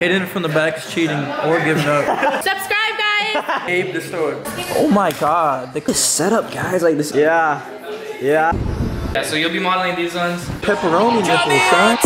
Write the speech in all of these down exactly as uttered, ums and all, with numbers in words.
Hitting from the back is cheating or giving up. Subscribe, guys. Abe the Stoic. Oh my god. The setup, guys, like this. Yeah. Yeah. Yeah, so you'll be modeling these ones. Pepperoni nipples, son.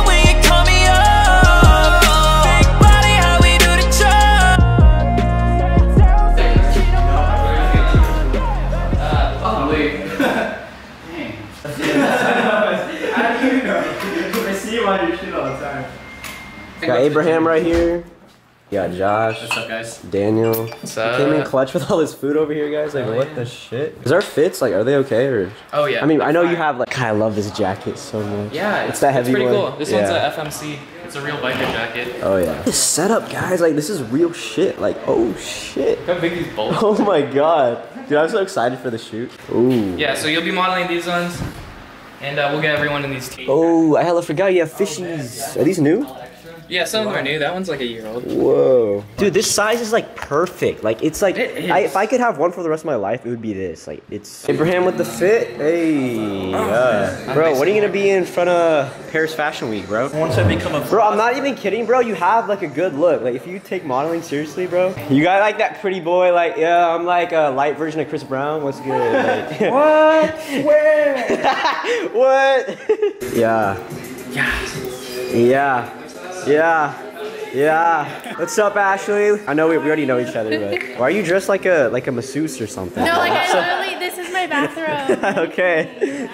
Got Abraham right here. You got Josh. What's up, guys? Daniel. What's up? Came in clutch with all this food over here, guys. Like, oh, what yeah. the shit? Is our fits like, are they okay or? Oh yeah. I mean, I know you have like. God, I love this jacket so much. Yeah, it's, it's that heavy it's pretty one. cool. This yeah. one's a F M C. It's a real biker jacket. Oh yeah. This setup, guys. Like, this is real shit. Like, oh shit. Look how big these bolts. Oh my god, dude, I'm so excited for the shoot. Ooh. Yeah, so you'll be modeling these ones, and uh, we'll get everyone in these teams. Oh, I hella forgot you have fishies. Are these new? Yeah, some of them are new. That one's like a year old. Whoa. Dude, this size is like perfect. Like, it's like, it I, if I could have one for the rest of my life, it would be this. Like, it's... Abraham with the fit. Hey. Yeah. Bro, what are you going to be in front of Paris Fashion Week, bro? Once I become a... Bro, I'm not even kidding, bro. You have like a good look. Like, if you take modeling seriously, bro, you got like that pretty boy, like, yeah, I'm like a light version of Chris Brown. What's good? Like, what? Where? What? Yeah. Yeah. Yeah. Yeah, yeah. What's up, Ashley? I know we, we already know each other, but why are you dressed like a like a masseuse or something? No, like I literally, this is my bathrobe. Okay.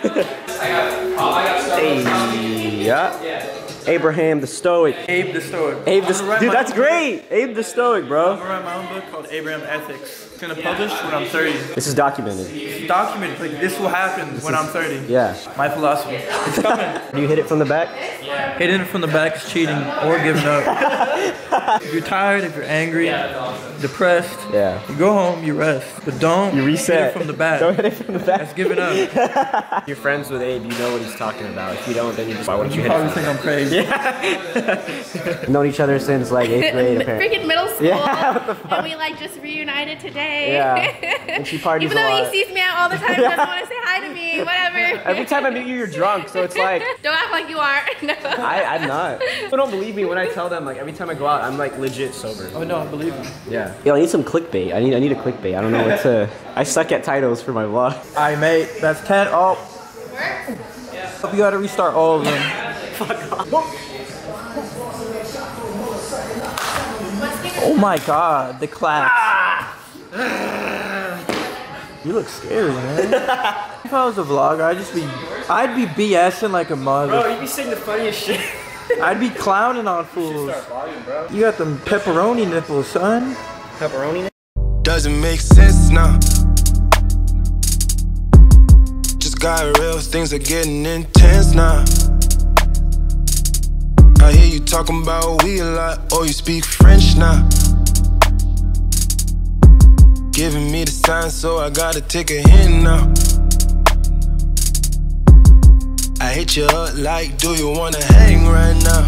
Hey, yeah. Abraham the Stoic. Abe the Stoic. Abe the Stoic. Dude, that's great. Abe the Stoic, bro. I'm gonna write my own book called Abraham Ethics. It's gonna publish when I'm thirty. This is documented. It's documented. Like, this will happen this when is, I'm thirty. Yeah. My philosophy. It's coming. Do you hit it from the back? Yeah. Hitting it from the back is cheating or giving up. If you're tired, if you're angry, depressed, yeah. you go home, you rest. But don't you reset. hit it from the back. Don't hit it from the back. That's giving up. You're friends with Abe, you know what he's talking about. If you don't, then you just, why wouldn't you, you hit probably it? think I'm crazy. Yeah. Known each other since like eighth grade, apparently. Freaking middle school. Yeah, what the fuck? And we like just reunited today. Yeah. And she parties Even a though lot. he sees me out all the time, he doesn't want to say hi to me, whatever. Every time I meet you, you're drunk, so it's like... Don't act like you are. No. I, I'm not. People don't believe me when I tell them, like, every time I go out, I'm like legit sober. Oh no, I believe you. Yeah. Yo, I need some clickbait. I need I need a clickbait. I don't know what to... I suck at titles for my vlog. Alright, mate. That's ten. Oh. Yeah. You gotta restart all of them. Fuck off. Oh my god, the clap. Ah. You look scary, man. If I was a vlogger, I'd just be, I'd be BSing like a mother. Bro, you'd be saying the funniest shit. I'd be clowning on fools. You got them pepperoni nipples, son. Pepperoni nipples? Doesn't make sense now. Just got real, things are getting intense now. I hear you talking about we a lot, oh, you speak French now. Giving me the sign, so I gotta take a hint now. I hit you up like, do you wanna hang right now?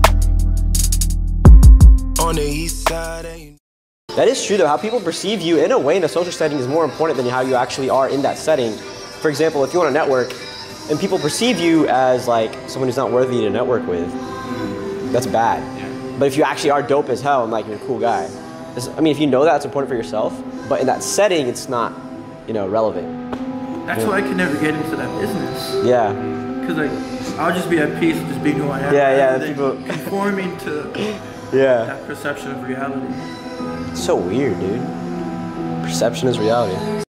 On the east side, ain't... That is true though, how people perceive you in a way in a social setting is more important than how you actually are in that setting. For example, if you want to network, and people perceive you as like someone who's not worthy to network with, that's bad. Yeah. But if you actually are dope as hell and like you're a cool guy, I mean, if you know that, it's important for yourself, but in that setting, it's not, you know, relevant. That's yeah. why I could never get into that business. Yeah. Because like, I'll just be at peace with just being who I am. Yeah, yeah. People conforming to yeah. that perception of reality. It's so weird, dude. Perception is reality.